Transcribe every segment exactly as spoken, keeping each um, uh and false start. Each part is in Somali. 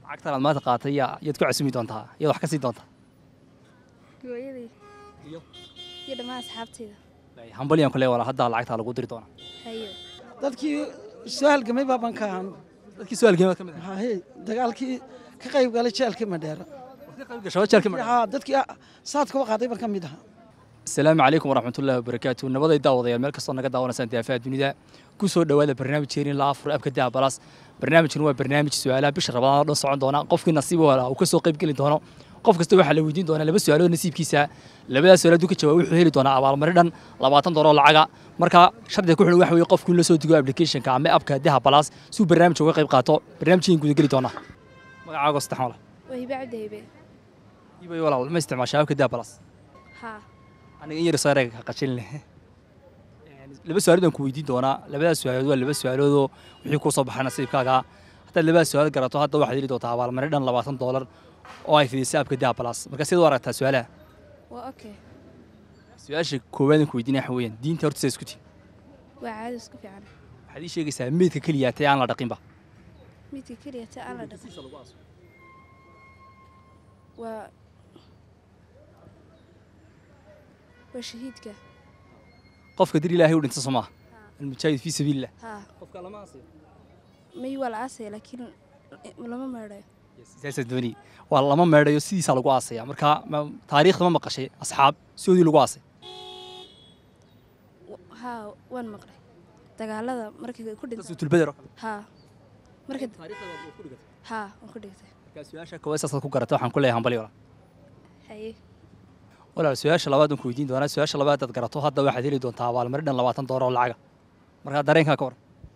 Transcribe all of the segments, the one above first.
lacagtan aad maanta qaatay yaa yaad ku casumi doontaa yaad wax ka sii doontaa hooyaday iyo iyo dhammaan asxaabtayda hambalyan kule wala hadda lacagta lagu diri doonaa hayo dadkii su'aal gamay baaban ka ahaan dadkii su'aal gamay ka mid ah hay dagaalkii ka qayb galay jeelkii Mandheera ka qayb gashay jeelkii Mandheera ha dadkii saadka qaaday baan ka mid ahaa السلام عليكم ورحمة الله وبركاته نبضي داود يا ملك صنع داونا سنتي أفاد دنيا كوسو دواء برنامج شيرين لا أفر أبكر ده بلاس برنامج هو برنامج سؤال بش ربنا نص عن دونا قف كنا نصيبه ولا وكسو قيب كل دونا قف كستوي حلو ودين دونا لبس سؤاله نصيب كيسة لبس سؤال دوك تشوي وحيل دونا عبارة مردن لبعضن دورا العجا مركا شرط يكون حلو وحوي قف كل سو تجوا أبليكيشن كعم أبكر ده بلاس سو برنامج هو قيب قاطع برنامج شيرين كل كل دونا ما عاقو استحمله وهي بعد هيبة يبي ولا ما استعمل شباب كده بلاس ها أنا يجري صارك قشيل يعني لبس سؤال كوي دي دونا لبس سؤال ولا لبس سؤال ذو ويحكوا صباح نصيب كذا حتى لبس سؤال قرأته هذا واحد يريد يتعامل على مريض لبعضن دولار أو في حساب كده بلاس مركز يدور على سؤاله وأوكي سؤال شيء كوين كوي دين حوين دين ترد سكوتي وعاد اسكت عنه هذه شيء يسمى ميت كلياتي على رقم با ميت كلياتي على رقم و وشهيدك قف كدري الله يقول أنت سماه المجاهد في سبيل الله ها قف كلام عاصي ما يوال عاصي لكن لما مرة سياسة الدنيا والله ما مرة يسدي سالق عاصي أمريكا تاريخ ما مقشة أصحاب سعودي لقوا عاصي ها وين مقري تقال هذا مركز كل سوت البدر ها مركز تاريخ ها وكل كسؤال شك كويس أصلا كقرأته عن كل يوم بلي ولا هاي ولا سؤال شلبات كويدين دونا سؤال شلبات تقرأته هذا واحد يريد أن تعامل مريض لبعضن دورا ولا حاجة مركز دارين كاكور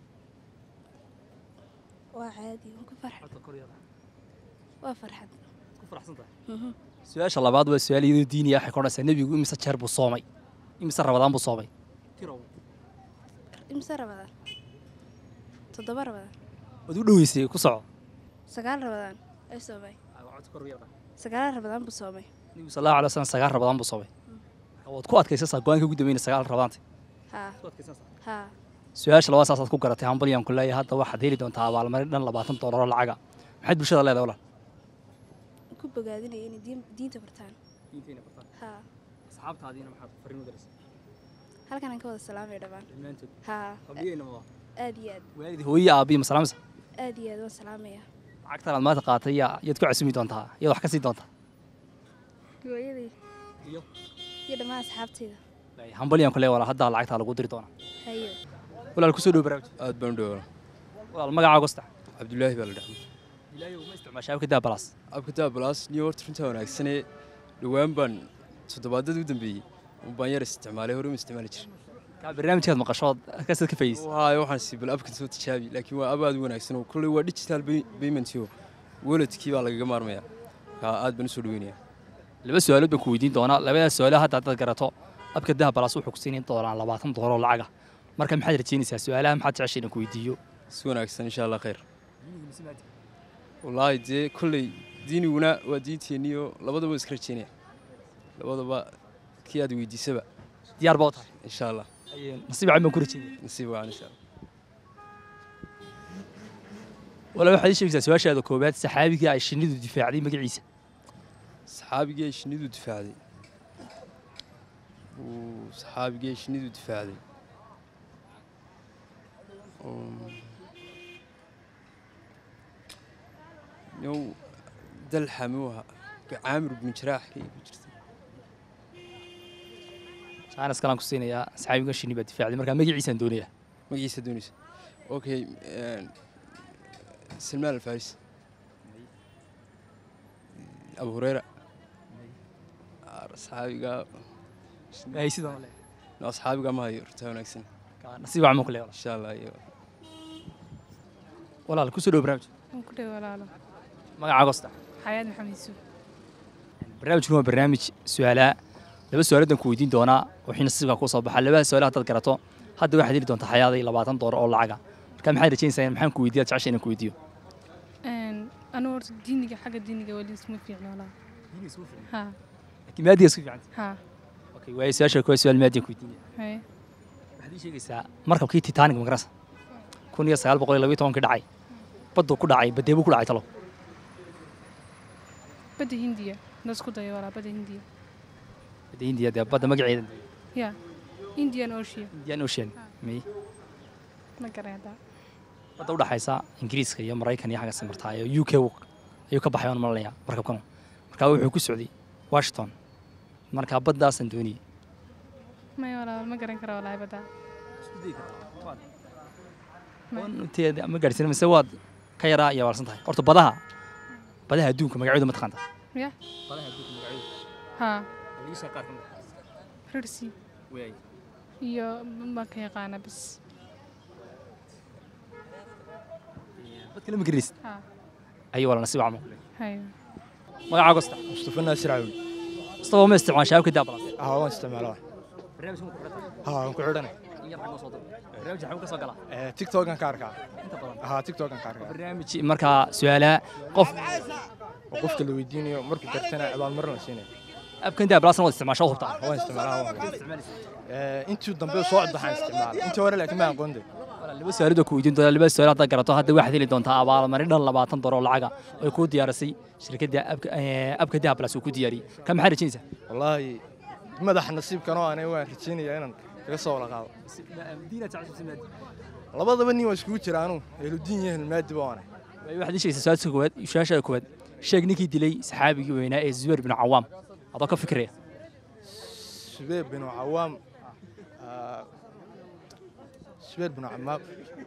وعادي ممكن فرحة وفرحة كفر أحسن طيب سؤال شلبات والسؤال يديني يا حكونا النبي يقول مسا شرب الصومي يمسا رمضان بالصومي تيرو يمسا رمضان تضبط رمضان ودو يسي كسر سجال رمضان إيش صومي أقعد كوريا سجال رمضان بالصومي النبي صلى الله عليه وسلم سجال رمضان بالصومي هو تقعد كيسة سجوان كوجد بين سجال رمضان ها ها سؤال شلبات أصلا كوكرة تهم بليام كلها هذا واحد يريد أن تعامل مريض لبعضن دورا ولا حاجة محد بشر الله دولا كوب قاعدين يعني دين دين تبرتان دين فينا برتان ها أصحاب هذه أنا محب فريق مدرسة هل كان نكود السلام يا دبان ها طبيعي ما أدياد والدي هو يا أبي مسلمس أدياد والسلام يا أكثر عن ما تقاطع يا يدكوا عسمي دونتها يا وح كسي دونتها ويدي يو يا دماء أصحابتي هم بليام كله ولا هذا العكت على قدري دونا هيو ولا الكسور برا aad baan u dhawaa ولا ما قاعد أقصد cabdullaahi baa la dhaxmay لا يو ما استعمل شابك ده بلاس abkataa balaas new york runta wanaagsanee dhawaan baan toddobaadada u dambeeyey un baan yar isticmaalay hore uma isticmaali jirin كان برنامج هذا مقاشات كسر كفايس waayo waxaan si bal abkan soo tijaabi laakiin waa abaad u wanaagsan oo kulli waa digital payment yo walletkii baa lagaga maarmayaa ka aad baan u soo dhaweynayaa لبس سؤال بدك كويدين دونا لبس سؤال هذا تذكرته أبكر ده بلاس وحكسين دولار على بعضهم دولار ولا حاجة مركب محد رتيني سؤالها محد عشرين كويديو si wanaagsan insha allah khayr wallaahi dee kulley diiniguna waa diinteeniyo labadaba iska rajeynaya labadaba kii aad weydiisaba ديار بوطة insha allah نصيب عمي كورتين nasiib waan insha allah ولا واحد يشوف سؤال هذا كوبات سحابي كي عشرين دو دفاع دي مقعد عيسى saxaabigii ay shinidu difaacday uu saxaabigii ay shinidu difaacday yow dalxamuha caamir ibn jaraax kay ku jirtay أنا سكلام كوسينة يا سحابي كشيني بدفاع دي مركب مقعد عيسى دنيا magiisa doonaysa okay salmaan alfaris abu hurayra saxaabiga هاي سيدنا الله no saxaabiga ma hayo runta wanaagsan نصيب عمي كله insha allah iyo ولا الكسور برنامج كله ولا لا ما قاعد أقصد حياة محمد يوسف برنامج هو برنامج سؤال لبس سؤال بدك كويدين دونا وحين نصيب كوس صباح لبس سؤال تذكرته هذا واحد يريد أن تحياضي لبعضن دور أو لعجة كم حد رجين سين محن كويديات عشان كويديو أنا ورت ديني حاجة ديني ولي اسمه في ولا ها لكن ما دي يسوي عندي ها أوكي ويا سؤال كويس سؤال ما دي كويدين هاي هذه شيء كيسا مركب كي تيتانيك مقرص كون يا سؤال بقول لبي تون كدعي بدو كدعي بديبو كدعي تلو badda hindiya na isku dayo walaa badda hindiya badda hindiya dee badda magaceeda ya indian ocean indian ocean may ma garanayaa badda u dhaxaysa ingiriiska iyo maraykan iyo xagga samartaa iyo u k ayuu ka baxay oon malaya markabkan markaa wuxuu ku socday washington markaa baddaasan dooniyey may walaa ma garan karo walaa badda inteeda ma gaarsiin mise waad ka yaraa iyo walsan tahay horta badaha badaha adduunka magacyadooda ma taqaanta ya badaha adduunka magacyadooda ha liisa qaar kamid rarsi way iyo ma ka yaqaana bas bad kale ma garaysid ha ayo wala nasiib camal hayo magacaaga sta مصطفى ناصر عاوي mustafa ma isticmaashaa habka daabalaas ها وان استعمالها barnaamijka ma ku xirata ها وان كحورنا in yar xagga soo dab barnaamij xagga ka soo gala تيك توك كان كاركا inta badan ها تيك توك كان كاركا barnaamij markaa su'aalaha qof وقفك اللي ويديني مركو كرتنا عبال مرنا سيني abkan daabalaasna waad isticmaashaa hubtaa وان استعمالها انتو دمبي صوت بحان استعمال انت ورا لكن ما قندي laba su'aalood ku weydiin doonaa laba su'aal hadda garato hadda waxaad heli doontaa abaalmarin dhan labaatan dolar oo lacaga ay ku diyaarisay shirkadda abka abka dahablas uu ku diyaariyay ka maxaa rajinaysaa والله مدح نصيب كانوا انا وان رجيني انا kaga soo wala qaado diina tacsiimad labadaba nin waa isku jiraanu eelu diin yahay maadi baana waxaad sheegaysaa su'aalka koowaad shaashada koowaad sheeg ninkii dilay saxaabigii weynaa ee Zubair bin Awaam adoo ka fikraya Zubair bin Awaam Zubair bin Awaam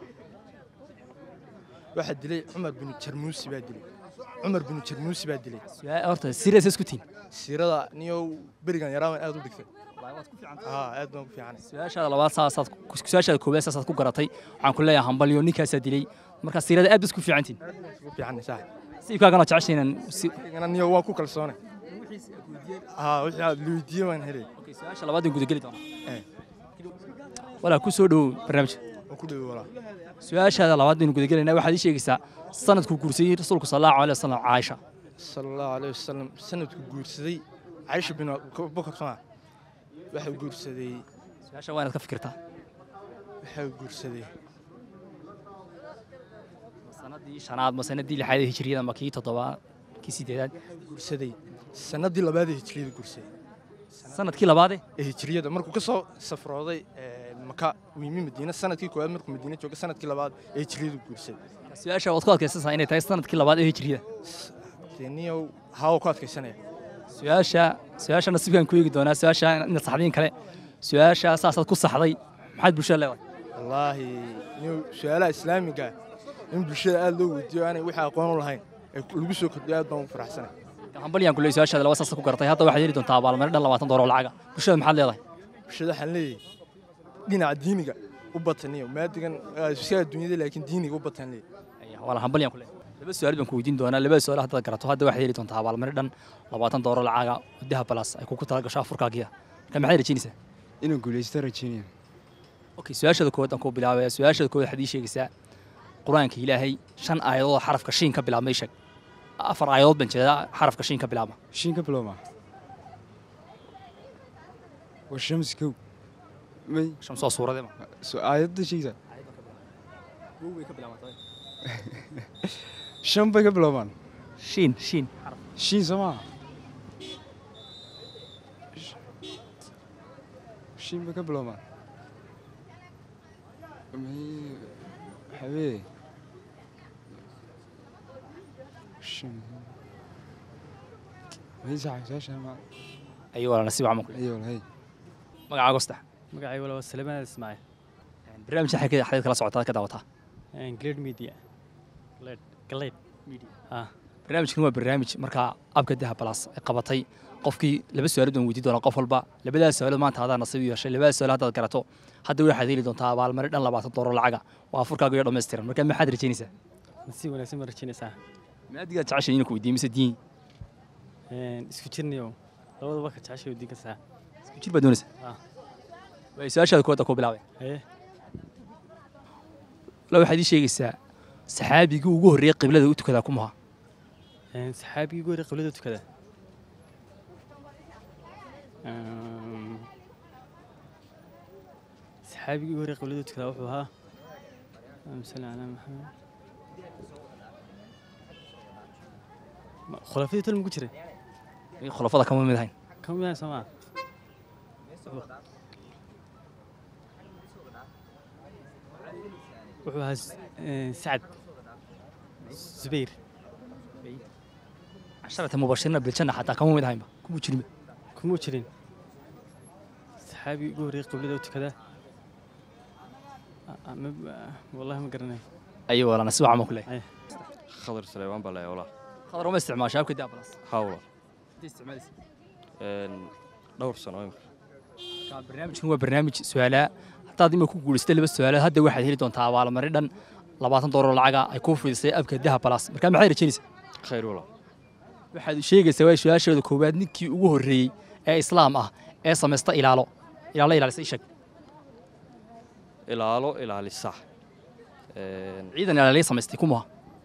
waxa dilay Umar bin Jarmusi baa dilay Umar bin Jarmusi baa dilay su'aal horta serious isku tiin siirada niyow berigan yaraan aad u dhigtay wallahi waad ku fiican ها aad baan ku fiicanay su'aashada labaad saasaad su'aashada koowaad saasaad ku garatay waxaan ku leeyahay hambalyo ninkaas dilay marka siirada aad isku fiicantiin ku fiicanay sax si kaagana jeceshiin ina niyow waan ku kalsoonay ها wixii aad luudiye waan helay okay su'aasha labaad in guda gali doona ee wala ku soo dhow barnaamijka ku dhow wala su'aashada labaad in guda galayna waxaad ii sheegaysaa sanadku guursaday rasuulku sallallahu alayhi wasallam Aisha sallallahu alayhi wasallam sanadku guursaday Aisha bin Bakr Sama waxa guursaday su'aasha waa inaad ka fikirtaa waxa guursaday sanadii shanaad ma sanadii lixaad ee hijriyada ma kii toddobaad kii sideedaad guursaday sanadii labaad ee hijriyada guursaday sanadkii labaad ee hijriyada markuu ka soo safrooday maka wiimi Madiina sanadkii koowaad markuu Madiina joogay sanadkii labaad ee hijriyada guursaday su'aasha waad ku adkaysanaysaa inay tahay sanadkii labaad ee hijriyada taniyow haa ku adkaysanaya su'aasha su'aasha nasiibkan ku eegi doonaa su'aasha in saxdiin kale su'aasha saasaad ku saxday maxaad bulshada leedahay wallahi niyow su'aalaha islaamiga in bulshada aad loo weydiiyo aanay wixii aqoon u lahayn ee lagu soo kordhiyo aad baan u faraxsanahay hambalyan kulay su'aasha laba saas ku garatay hadda waxaad heli doontaa abaalmarin dhan labaatan dolar oo lacaga bulshada maxaad leedahay bulshada waxaan leeyahay dhinaca diiniga u bataniyo maadigan iska dunyada laakiin diiniga u batan leeyahay wala hambalyan kulay laba su'aal baan ku weydiin doonaa laba su'aal hadda garato hadda waxaad heli doontaa abaalmarin dhan labaatan dolar oo lacaga dahab plus ay ku tala gasho afurkaagiya ka maxay rajinaysaa inuu guuleysto rajinaya okay su'aashada koowaad aan ku bilaabay su'aashada koowaad waxaad ii sheegaysaa quraanka ilaahay shan aayadood xarafka shiin ka bilaabmay sheeg afar aayadood baan jeedaa xarafka shiin ka bilaabma shiin ka bilaabma waa shams kow may shams oo suurade ma soo aayadda sheegta kow way ka bilaabmatay shan bay ka bilaabmaan shiin shiin shiin sama shiin bay ka bilaabmaan may habee هي صح صح ما ايوه انا نسيب عمك ايوه هي magacaaga gosta magacayga walaal Salmaan Ismaaciil barnaamijka xigta xadeed kala socotaa ka daawataa een Glade Media Glade Glade Media ah barnaamijkan waa barnaamij marka abka dahab plus ay qabatay qofkii laba su'aalood oo weydiin doona qof walba labadaas su'aalood maanta hada nasiib yeeshay labadaas su'aal hadaad garato hadda waxaad heli doontaa abaalmarin dhan labaatan dolar lacaga waa afurkaaga iyo dhameystiran marka maxaad rajaynaysaa nasiib wanaagsan ma rajaynaysaa ma adiga jeceshay inuu ku weydiiyo mise diin een isku jirniyo labadaba ka jeceshay weydiin kartaa isku jir baad doonaysaa ah way su'aashaada kooda ku bilaabay ee la waxaad ii sheegaysaa saxaabigii ugu horreeyay qiblada u tukada kuma een saxaabigii ugu horreeyay qiblada u tukada een saxaabigii ugu horreeyay qiblada u tukada wuxuu ahaa sallallahu alayhi maxamed khulafadii tol mugu jiray khulafada kama mid ahayn kama mid ahayn Soomaa wuxuu ahaa Sacad Zubayr casharata mubashirina biljanna xataa kama mid ahaynba kuma jirin kuma jirin saxaabi ugu horreeyay qiblada u tukada والله ما قرناه ايوه والله نسمع عمك ليه خضر سليمان بلا والله خضر ما استعمال شباب كده بلاص حاول دي استعمال ان دور سنوين كان برنامج هو برنامج سؤال حتى دي ما ku guuleystay laba su'aalood hadda waxaad heli doontaa abaal marin dhan labaatan doolar lacaga ay ku fiidsay abka daha balaas marka maxay rajaynaysaa khayr wala waxaad sheegaysaa way su'aashooda koobaad ninkii ugu horeeyay ee islaam ah ee sameeysta ilaalo ilaalo ilaalisay shaq ilaalo ilaalisa een ciidan ilaaliye sameystay kuma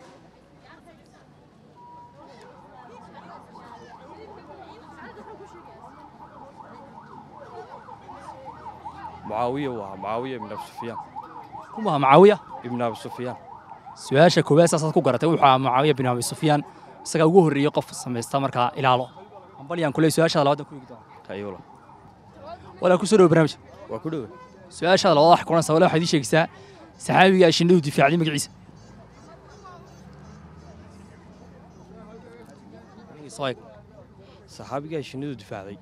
معاوية ومعاوية بن أبي سفيان كما معاوية ابن أبي سفيان سؤال كوباس أساس ku garatay wuxuu معاوية بن أبي سفيان isaga ugu horeeyay qof sameeysta marka ilaalo ambaliyan kulay su'aasha labaad ku yigdo ayuu wala ku soo dhaw barnaamij waa ku dhaw su'aasha labaad wax kuna sawla waxay sheegaysaa saxaabiga shinnidu difaacday magaciisa صايق saxaabiga shinnidu difaacday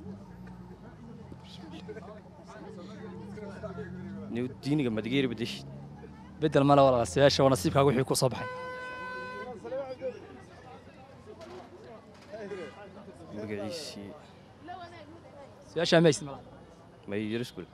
niw diiniga madigeeri badish بدل ما لا ولا سياشه ونصيبك وحي ku soo baxay magaciisi سياشه ma isma ma yirisku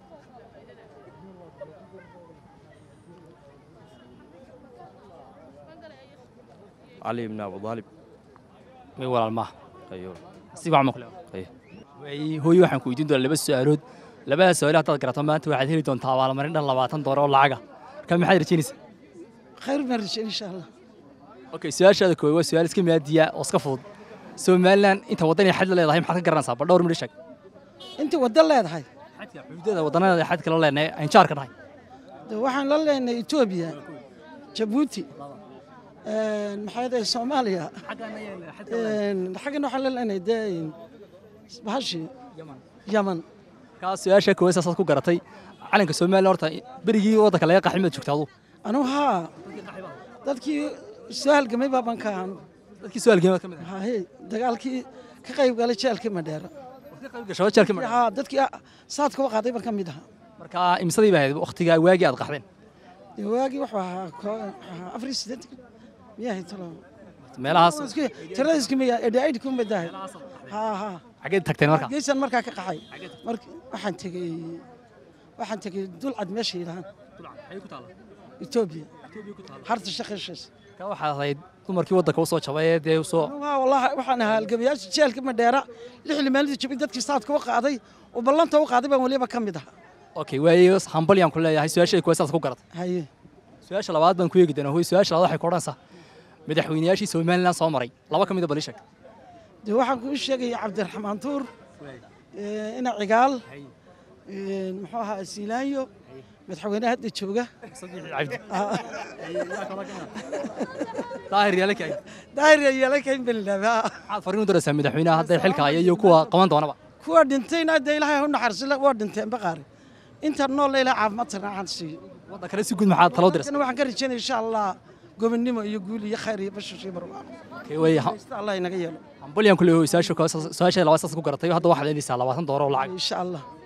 علي بن ابو طالب ما ولا ما ايوه نصيب عمك له ايه way hooyo waxaan ku weydiin doonaa laba su'aalood labada su'aal hadaad garato maanta waxaad heli doontaa abaal marin dhan labaatan doolar oo lacaga ka maxay rajaynaysaa khayr ma rajay insha Allah okay su'aashaada koowaad waa su'aal iska maadiya oo iska fudud Soomaaliland inta wadan ay xad leedahay maxaad ka garanaysaa ba dhowr midho sheeg inta wadan leedahay xadka xuduudada wadanada xad kala leenahay aan jaar ka nahay waxaan la leenahay Ethiopia Djibouti een maxay Soomaaliya een xagana waxaan la leenahay deyn bahashi Yaman Yaman ka su'aasha koowaad asaas ku garatay calanka Soomaaliya horta berigii wadanka laga qaximad joogtaado anu ha dadkii su'aal gamay baaban ka aanu dadkii su'aal gamay kamid ah hay dagaalkii ka qayb galay jeelka Madeira ka qayb gashay jeelka Madeira ha dadkii saad ka qaaday baan kamid ah marka imsadii baa waqtiga waagi aad qaxdeen waagi waxa afar sideed miyahay talo meelahaas tirada iska miyaa eedayd ku midahay ha ha xageed tagteen marka geesan marka ka qaxay marka waxaan tagay waxaan tagay dul cad meesha ilahan dul cad ay ku taala Ethiopia harta shaqeyshays ka waxa ahayd dumarkii wadanka soo jabay ee soo waa wallahi waxaan ahaa halgabayaasha jeelka Madeira lixli maalin jabay dadkii saad ka qaaday oo ballanta u qaaday baan waliba kamid ah okay waayo hambalyan ku leeyahay su'aashay ku asaas ku garatay haye su'aasha labaad baan ku eegi doonaa hooy su'aasha labaad waxay ku oranaysaa madaxweynayaashii Soomaaliland soo maray laba kamid ah balisha de waxaan ku sheegay Cabdiraxmaan Tuur ee ina cigaal ee muxuu ahaa Silaayo madaxweynaha hadda jooga cabdi daahir yalakay daahir yalakay bilaa aad fariin u daraysaa madaxweynaha hadda xilka ay iyo kuwa qaban doonaba kuwa dhintayna de ilaahay u naxariisay waa dhinteen baqaari inta nool ilaahay caafimaad taraan si wada kale si guud maxaad talo diraysaa waxaan ka rajaynayaa insha Allah gobonnimo iyo guul iyo khayr iyo basho shii barwaaqo kay way Allah inaga yeelo hambalyan ku leeyahay su'aasha su'aasha labaad saas ku garatay hadda waxaad helaysaa labaatan doolar oo lacag insha Allah